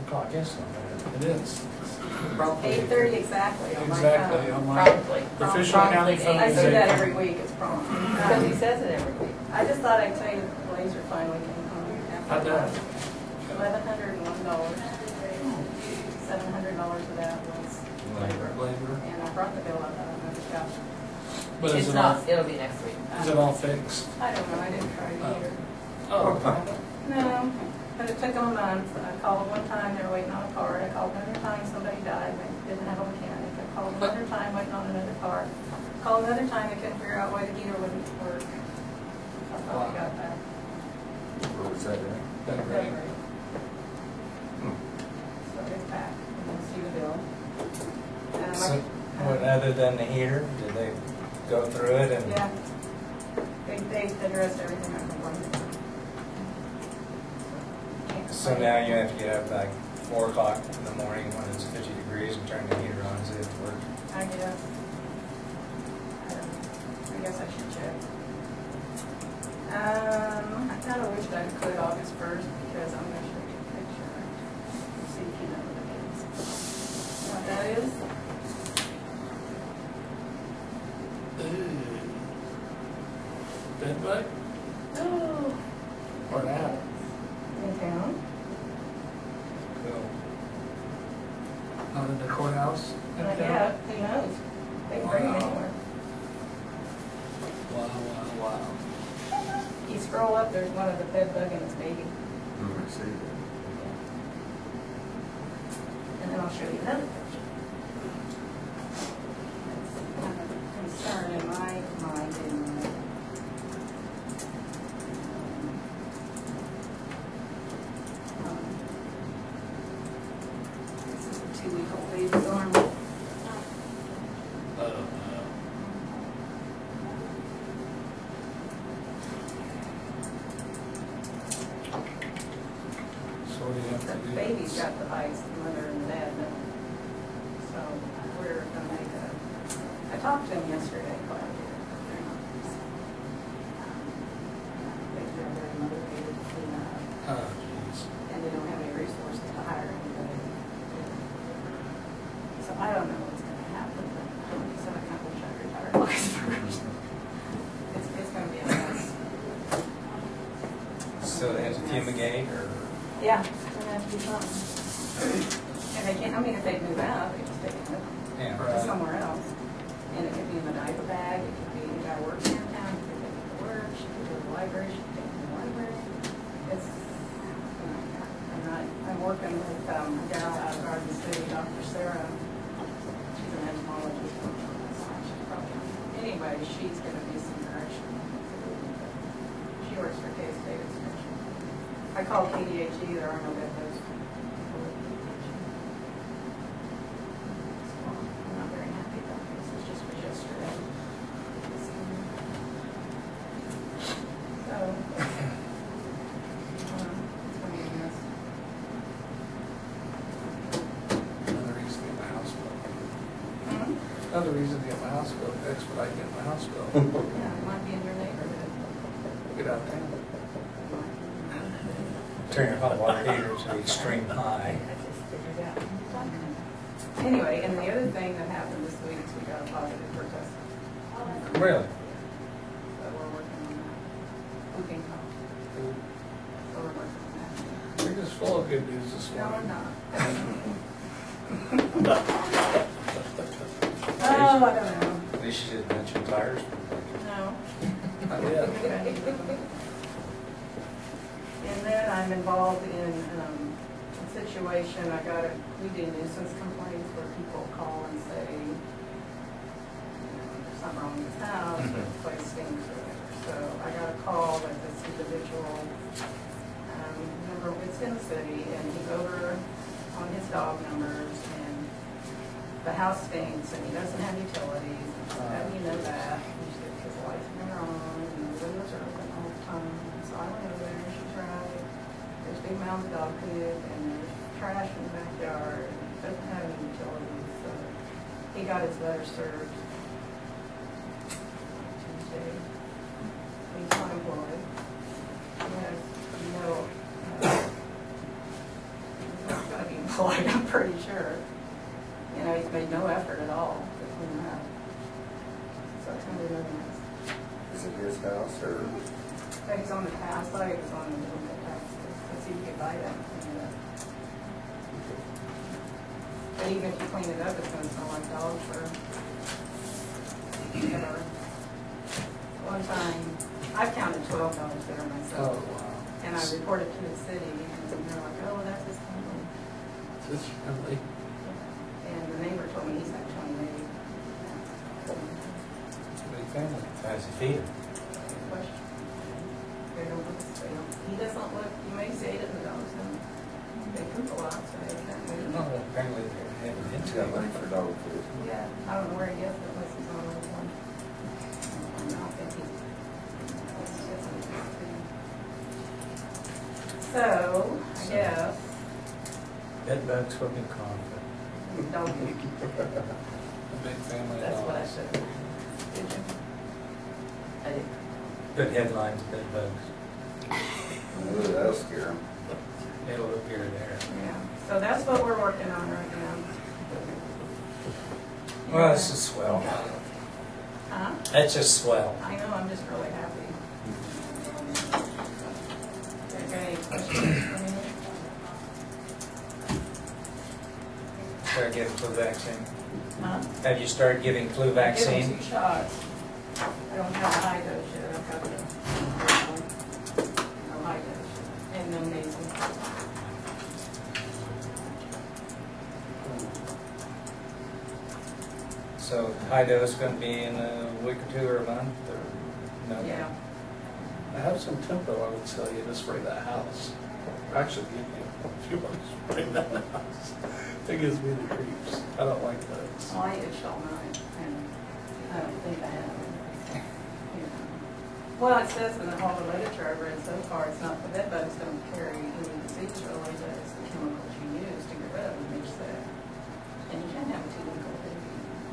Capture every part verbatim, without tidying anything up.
o'clock, yes, it is. Eight thirty exactly on my Exactly, phone. on my, Promptly. the official county phone I is say that eight. every week, it's prompt. Because he says it every week. I just thought I'd tell you the Blazer finally came home. How'd that? Eleven hundred and one dollars. Seven hundred dollars of that was labor. Labor. And I brought the bill up, I don't know if it's got. But is It's it not, all, it'll be next week. is it all fixed? I don't know, I didn't try Oh. either. Oh, No, but it took them a month. I called one time, they were waiting on a car. I called another time, somebody died, they didn't have a mechanic. I called another time, waiting on another car. Called another time, they couldn't figure out why the heater wouldn't work. I thought I got that. What was that, right? that February. right. So it's back, and we'll see the bill. Um, So, I- what, other than the heater, did they go through it and? Yeah. They, they addressed everything I complained about. So now you have to get up like four o'clock in the morning when it's fifty degrees and turn the heater on so it works. I guess. I don't know. I guess I should check. Um, I kind of wished I could August first because I'm going to show you a picture. See if you know what it is. You know what that is? Ooh. Bed bug Oh. or an app? In town? Cool. Not in the courthouse? Not yet. Who knows? They can bring them Wow. anywhere. Wow, wow, wow. You scroll up, there's one of the bed bug and its baby. Hmm, I see that. And then I'll show you another picture. That's a concern in my mind anyway. Um, This is a two-week-old baby's arm. Oh, no. So what do you have The to do? baby's got the bites, the mother and the dad don't. So we're gonna make a, I talked to him yesterday, quite a bit. They're not, um, they're very motivated to clean up, Oh, jeez. and they don't have any resources to hire anybody. So I don't know what's gonna happen, but he said I kind of wish I retired August first. It's, it's gonna be a mess. So they have to fumigate or? Yeah, it's gonna have to be something. And they can't, I mean, if they move out, they just take it with them. Yeah. To somewhere else. And it could be in the diaper bag, it could be the guy working in town, it could take it to work, she could go to the library, she could take it to the library. It's, I'm not, I'm working with um, a gal out of Garden City, Doctor Sarah. She's an entomologist. She's probably, anyway, she's gonna be some direction. She works for K-State Extension. I called K D H E, there are no bed bugs. I'm not very happy about this, this just was yesterday. So, um, it's gonna be a mess. Another reason to get my house built. Hmm? Another reason to get my house built, that's what I get my house built. Yeah, it might be in your neighborhood. Get out there. Turn your hot water heater to the extreme high. I just figured out. Anyway, and the other thing that happened this week is we got a positive for test. Really? So we're working on that. Whooping cough. So we're working on that. You're just full of good news this No, I'm morning. not. Oh, I don't know. At least you didn't mention tires. No. Not yet. And then I'm involved in um, a situation, I got a, we do nuisance complaints where people call and say, you know, there's something wrong with this house, or the place stinks, or whatever. So I got a call that this individual, um, remember, it's in the city, and he's over on his dog numbers, and the house stinks, and he doesn't have utilities, and I said, how do you know that? And she said, because the lights are on, and the windows are open all the time. So I went over there, and she's right. There's big mounds of dog food, and there's trash in the backyard, and he doesn't have any utilities, so he got his letter served Tuesday. He's unemployed. He has no, uh, he's not gonna be like, I'm pretty sure. You know, he's made no effort at all to clean it up. So it's gonna be really nice. Is it his house or? But he's on the task, I thought he was on the little bit task, let's see if you can buy that and clean it up. But even if you clean it up, it's gonna smell like dog fur. Ever. One time, I've counted twelve dogs there Oh, myself, wow. and I reported to the city, and they're like, oh, that's his family. This family, And the neighbor told me he's actually married. it's a big family. How's he feed him? Question. They don't look, they don't, he doesn't look, you may say it in the dogs, and they poop a lot, so they can't move. No, apparently they're having He's into got it. money for dog food. Yeah, I don't know where he gets it unless he's on the one. I don't think he. So, I guess, Bed bugs, whooping cough. doggy. A big family of That's what I dogs. said. Did you? I did. Good headlines, bed bugs. Ooh, that'll scare him. It'll appear there. Yeah, so that's what we're working on right now. Well, this is swell. Huh? That's just swell. I know, I'm just really happy. Is there any questions for me? Start giving flu vaccine. Huh? Have you started giving flu Give vaccine? him two shots. I don't have a high dose yet, I've got the, no high dose, and no nasal. So high dose going to be in a week or two or a month or no? Yeah, I have some tempo I would sell you to spray that house. Actually, give you a few bucks to spray that house. It gives me the creeps. I don't like those. well, I itched all night, and I don't think I have it. You know. Well, it says in all the literature I've read so far, it's not, the bed bugs don't carry any disease really, but it's the chemicals you use to get rid of them each day. And you can't have a two-week-old baby.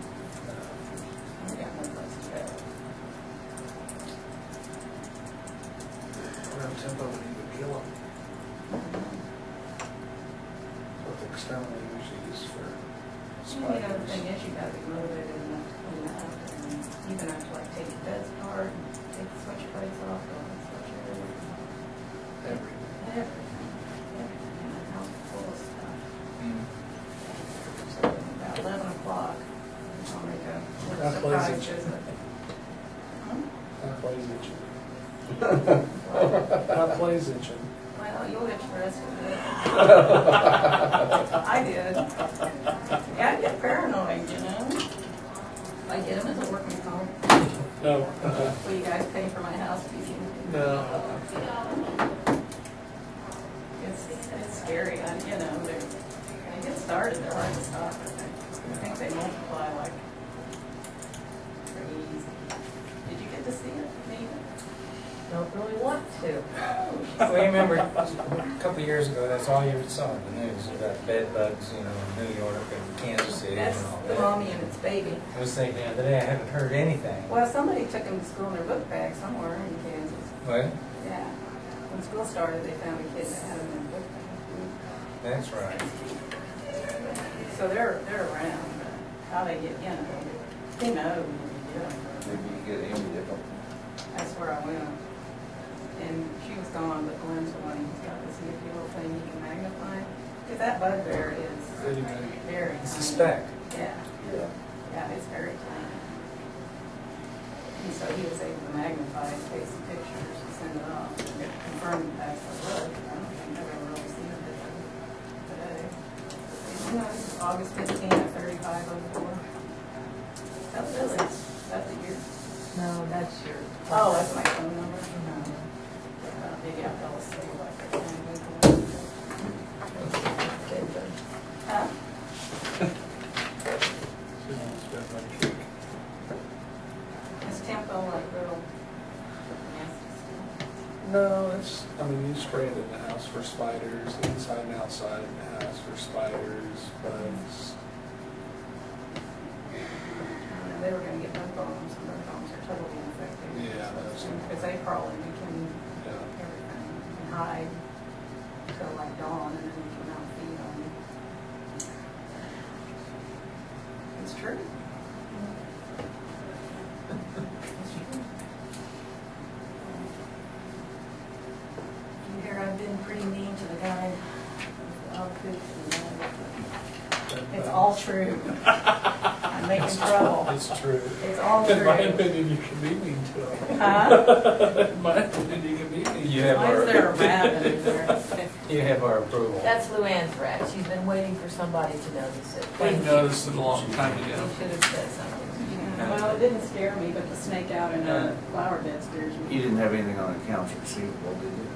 We got no place to go. Around tempo, we need to kill them. What the externally usually used for You know, the spiders. thing is, you gotta be motivated enough to clean up, and you can have to like take your beds apart, and take the switch plates off, go and switch everything. Everything. Everything, everything, and the house is full of stuff. Mm. So about eleven o'clock, I'll make a little That plays surprise it. visit. Huh? That plays itching. Well, That plays itching. well, you'll get the rest of it. I did. Yeah, I get paranoid, you know? If I get them as a working home, No. will you guys pay for my house if you can? No. It's, it's scary, I, you know, they're, they get started, they're hard to stop, I think. I think they multiply like crazy. Did you get to see it, Nina? Don't really want to. Well, you remember a couple of years ago, that's all you ever saw in the news about bed bugs, you know, in New York and Kansas City That's and all the that. mommy and its baby. I was thinking the other day, I haven't heard anything. Well, somebody took them to school in their book bag somewhere in Kansas. What? Yeah. When school started, they found a kid that had them in their book bag. That's right. So they're, they're around, but how they get, you know, who knows? Maybe you get him to dip him. That's where I went. And she was gone, but Glenn's the one who's got this nifty little thing you can magnify. Because that bugbear is Pretty many. very It's a tiny. speck. Yeah, Yeah. yeah, it's very tiny. And so he was able to magnify it, take some pictures, and send it off, and it confirmed the fact that, look, I don't think I've ever really seen a difference today. You know, this is August fifteenth at thirty-five oh four. That's really, that's a year. No, that's your. Oh, that's my phone number. No. Uh, Maybe I fell asleep like that. Huh? She wants to have my cake. Is tempo like real nasty stuff? No, it's, I mean, you spray it in the house for spiders, inside and outside in the house for spiders, bugs. I don't know, they were gonna get bug bombs, and bug bombs are totally ineffective. Yeah, those are- Because they crawl in between Yeah. everything and hide till like dawn, and then you come out and feed on them. It's true. You hear I've been pretty mean to the guy. I'll cook and, uh, It's all true. I'm making trouble. It's true. It's all In my true. opinion, you can be mean to him. Huh? In my opinion, you can be mean. You to have Why him. is there a rabbit in there? You have our approval. That's Luann's rat. She's been waiting for somebody to notice it. I noticed it a long time You ago. should have said something. Yeah, Well, it didn't scare me, but the snake out in a flower bed scares You me. didn't have anything on accounts receivable, did you?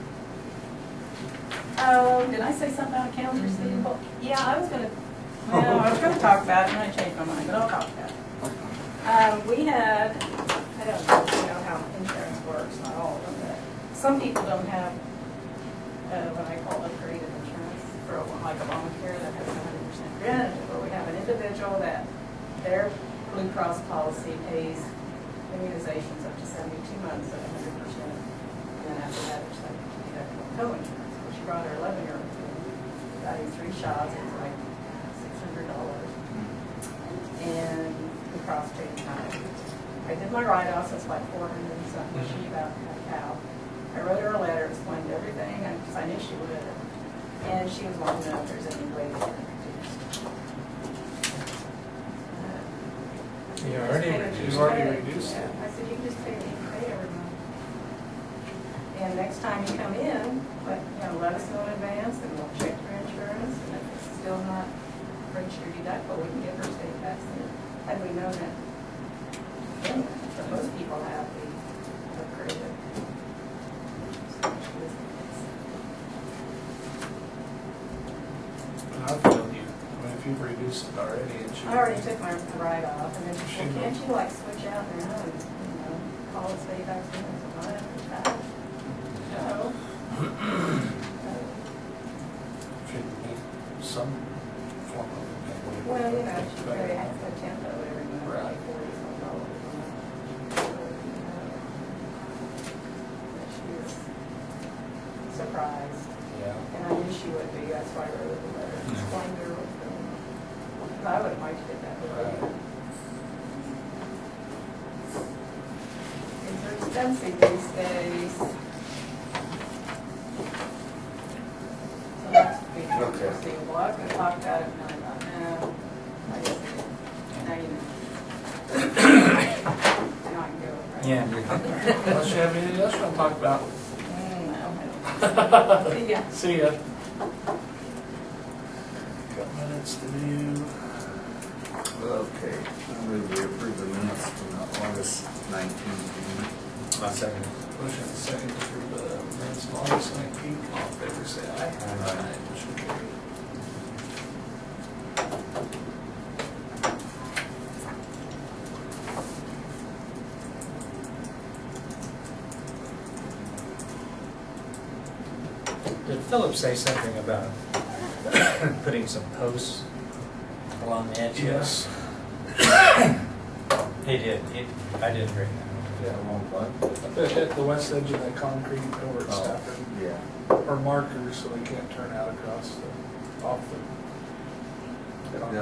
Oh, did I say something about accounts receivable? Yeah, I was gonna, well, I was gonna talk about it, and I changed my mind, but I'll talk about it. Um, we had, I don't know if you know how insurance works, not all of them, but some people don't have, uh, what I call upgraded insurance for like Obamacare that has one hundred percent preventative, where we have an individual that their Blue Cross policy pays immunizations up to seventy-two months at one hundred percent, and then after that, there's like deductible co-insurance. Well, she brought her eleven-year-old, got him three shots, it was like six hundred dollars, and the cross paid nine. I did my write-offs, it's like four hundred and something, she about cut out. I wrote her a letter, explained everything, because I knew she would, and she was wanting to know if there's any way to get it reduced. Uh, You already Just pay it. reduced You've already Yeah. reduced it. I said, you can just pay it, you can pay every month. And next time you come in, let, you know, let us know in advance, and we'll check your insurance, and if it's still not reached your deductible, we can get her state tax in. Had we known that, anyway, but most people have the upgraded. And I feel you. I mean, if you've reduced it already, it should. I already took my write off, and then she said, Should can't you like switch out now and, you know, call it state tax in? I said, "What? No. No. Should make some form of. Well, you know, she really has to tempo every month, Right. like forty some dollars a month. So, you know, but she was surprised, Yeah. and I knew she would be, that's why I wrote her the letter, explained to her what's going on. But I would have liked to get that before. Things are expensive these days. So that's the big Okay. receivable. I was gonna talk about it, and I thought, no, I just, now you know. Now I can go, right? Yeah. Unless you have anything else you want to talk about. Mm, no, I don't. See ya. See ya. Got minutes to do. Okay, I move we approve the minutes from the August nineteenth meeting. My second. Motion and second to approve the minutes of August nineteenth. All in favor, say aye. Aye. Motion carried. Did Philip say something about putting some posts along the edge? Yes. He did. He, I didn't bring that. Yeah. Wrong one? They hit the west edge of that concrete over at Oh, Stafford, yeah. or markers so they can't turn out across the, off the concrete. Yeah.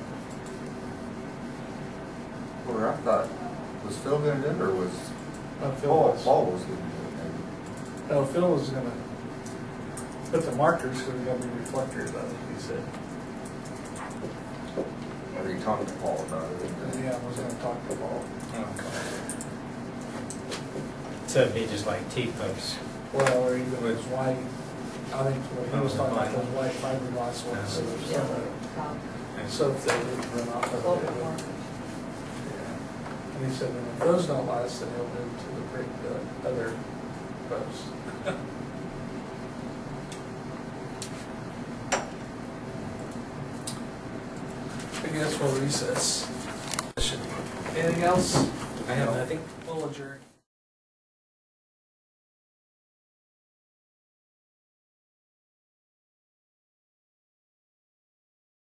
Well, I thought, was Phil gonna do it, or was No, Phil Paul, was, Paul was gonna do it, no, Phil was gonna put the markers, so we gotta be reflectors, I think he said. maybe? Or you talked to Paul about it? And yeah, I was gonna talk to Paul. So it'd be just like T-posts. Well, or even those white, I think what he was talking about, those Vinyl. white fiberglass ones, so there's Yeah, some, um, so if they didn't run off of it. global it would- warming. Yeah. And he said, and if those don't last, then he'll move to the brick, the other posts. I guess we'll recess. Anything else? I have nothing. We'll adjourn.